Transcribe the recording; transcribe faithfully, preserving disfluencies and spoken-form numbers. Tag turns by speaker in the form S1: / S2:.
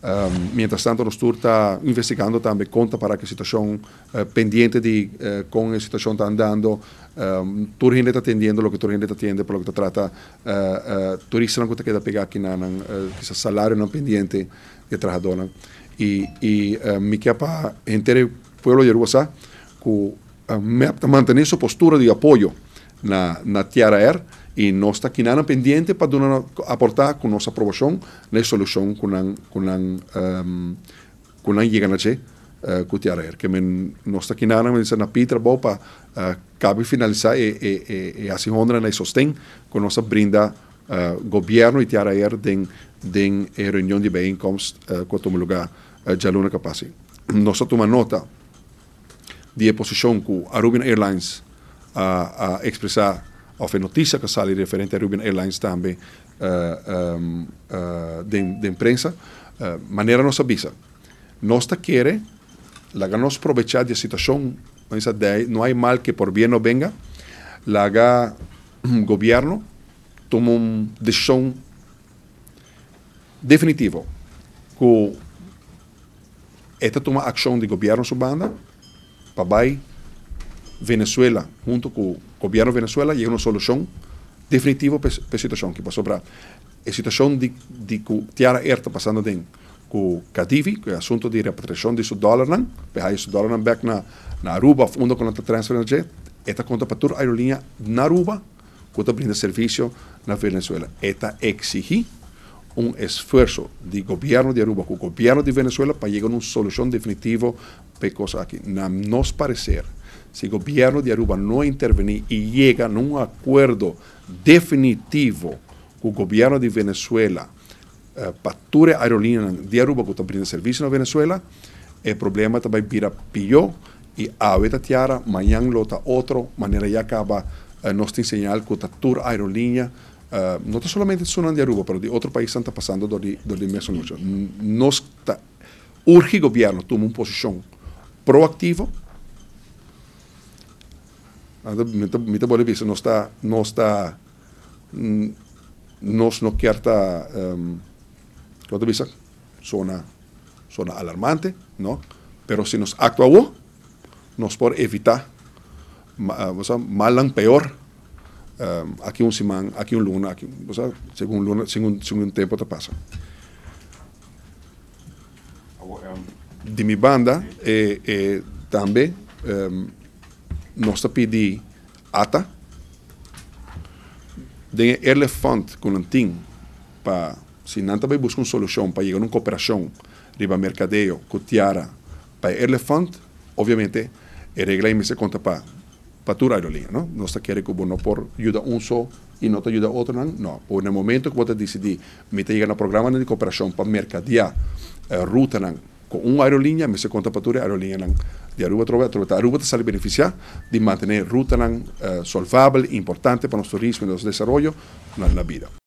S1: Um, mientras tanto, nós está investigando também conta para que a situação uh, pendente de uh, como a situação está andando. Um, toda a gente está atendendo o que toda a gente está atendendo, pelo que está trata uh, uh, turista não conta que dá pegar aqui na uh, que salário não pendente de trabalhador. E e uh, me quer para inteiro pueblo de Aruba que uh, manter sua postura de apoio na na Tiara Air. E nós está aqui na pendente para aportar com nossa aprovação na solução que não que não um, que não chega na che uh, com Tiara Air que nós está aqui na na Peter bom para uh, cabe finalizar e e e, e assim honra na sostém com nossa brinda uh, governo e Tiara Air den den reunião de bijeenkomst uh, com o lugar uh, de aluna capaz nós toma nota de posição que a Aruban Airlines a uh, uh, expressar of een notícia que sale referente a Aruban Airlines também uh, um, uh, de, de imprensa, uh, maneira nossa visa. Nós quer, laga nos aproveitar da situação, não há mal que por bem não venga, laga o governo toma uma decisão definitiva, que esta toma ação de governo subanda, para vai Venezuela, junto com o governo de Venezuela, chega uma solução definitiva para a situação que passou para a situação de, de que Tiara Air está passando dentro com o Cadivi, que é o assunto de repatriação de seu dólar, para esse dólar back na, na Aruba, onde com a transferência, esta conta para toda a aerolínea na Aruba, que está brindando serviço na Venezuela. Esta exige um esforço do governo de Aruba com o governo de Venezuela para chegar a uma solução definitiva para a coisa aqui. Na nosso parecer, se o governo de Aruba não intervenir e chega a um acordo definitivo com o governo de Venezuela uh, para toda a aerolínea de Aruba que está brindando serviço na Venezuela, o problema também vira pior e a vez tiara, amanhã lota outra maneira já acaba uh, nós te ensinar que toda a aerolínea uh, não está somente sonando de Aruba, mas de outro país está passando do do mesmo lugar. Nós tá, urge o governo tomar uma posição proativa. Mita boleh bisa nós está nós está nós não quer estar um, quando bisa zona zona alarmante, não? Pero se nós actuamos, nós pode evitar uh, mal não pior um, aqui um semana, aqui um luna, aqui, você segundo luna, segundo segundo tempo te passa. De minha banda é eh, eh, também um, nós pedimos ata de elefante com um tim para se não também buscar uma solução para chegar a uma cooperação riba mercadeio com Tiara para elefante obviamente a regra é se conta para para toda a aerolínea, não? Nós queremos que não por ajuda um só e não ajuda outro não, não. Por no momento que você decidir me chegar no programa de cooperação para mercadear uh, ruta não com uma aerolínea, me se conta para toda a aerolínea de Aruba, trova, trova, Aruba te sale beneficiar de mantener ruta uh, solvável, importante para o turismo e o desenvolvimento na vida.